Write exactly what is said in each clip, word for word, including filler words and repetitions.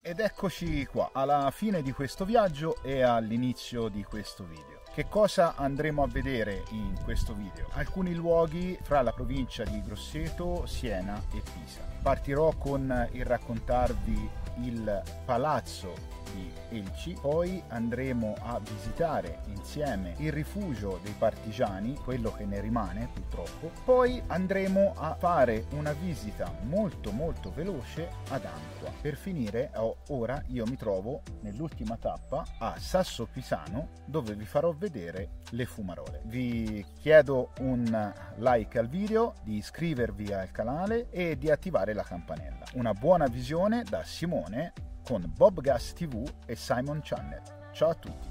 Ed eccoci qua, alla fine di questo viaggio e all'inizio di questo video. Che cosa andremo a vedere in questo video? Alcuni luoghi fra la provincia di Grosseto, Siena e Pisa. Partirò con il raccontarvi il palazzo di Elci, poi andremo a visitare insieme il rifugio dei partigiani, quello che ne rimane purtroppo, poi andremo a fare una visita molto molto veloce ad Antua. Per finire, ora io mi trovo nell'ultima tappa a Sasso Pisano, dove vi farò vedere le fumarole. Vi chiedo un like al video, di iscrivervi al canale e di attivare la campanella. Una buona visione da Simone con Bobgas tivù e Simon Channel. Ciao a tutti!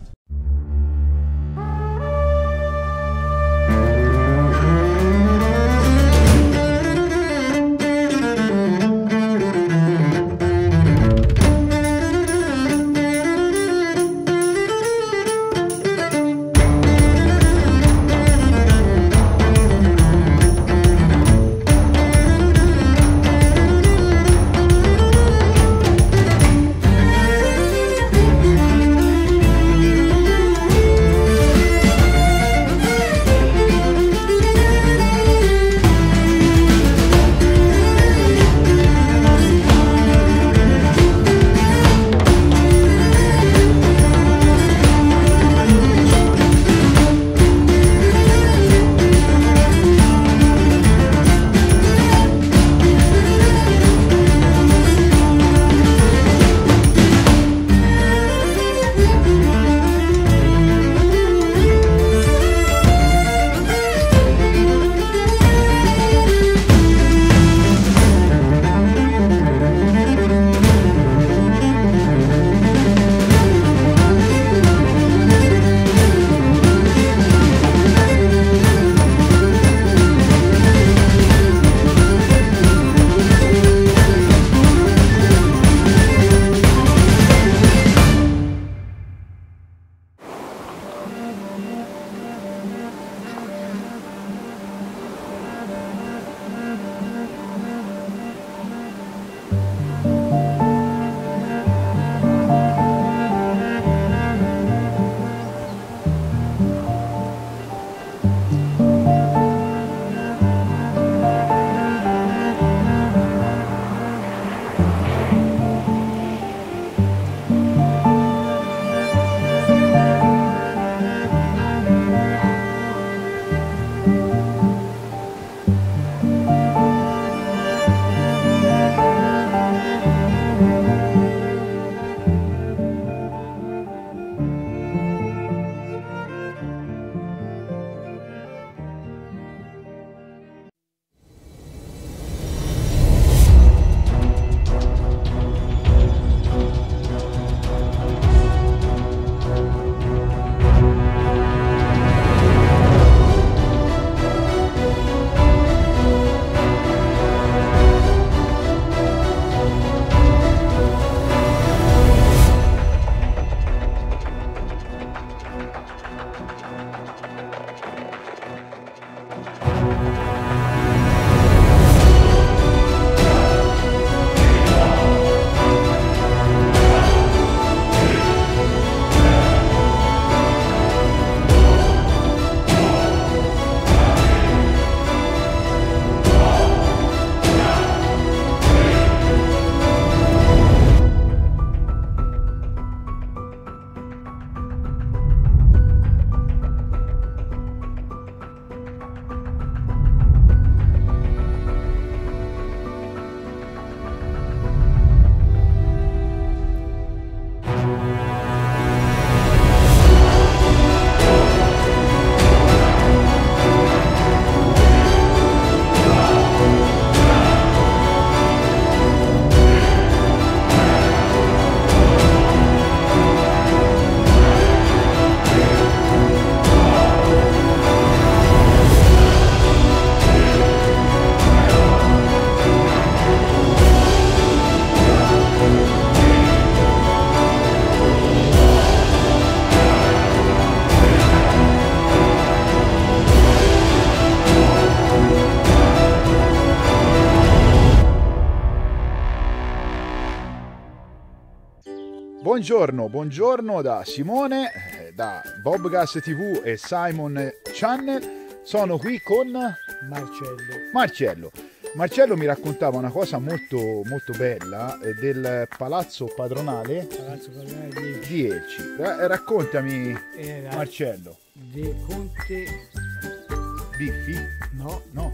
Buongiorno, buongiorno da Simone, eh, da Bobgas tivù e Simon Channel. Sono qui con Marcello. Marcello. Marcello mi raccontava una cosa molto, molto bella eh, del palazzo padronale, Palazzo Padronale di di Elci. Ra- raccontami, Era Marcello. De Conte. Biffi? No, No.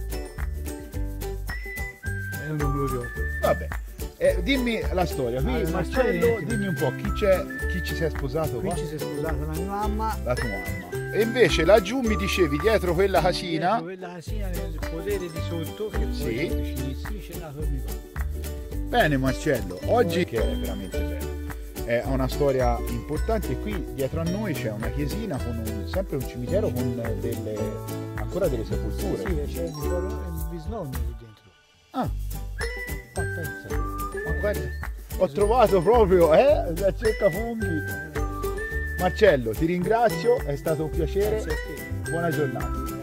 è un numero di otto. Vabbè. Eh, dimmi la storia. Qui, Allora, Marcello, Marcello, dimmi un po' chi c'è, chi ci si è sposato Qui qua? ci si è sposata la mia mamma. La tua mamma. E invece laggiù mi dicevi dietro quella casina. Dietro quella casina nel podere di sotto, che poi Sì. sono vicinissimi, c'è nato il mio papà. Bene Marcello, oggi che è veramente bello. È una storia importante e qui dietro a noi c'è una chiesina con un, sempre un cimitero con delle, ancora delle sepolture. Sì, c'è il il bisnonno lì dentro. Ah, ma pensa, ma guarda, ho trovato proprio, eh, la cerca funghi. Marcello, ti ringrazio, è stato un piacere, Grazie a te. buona giornata.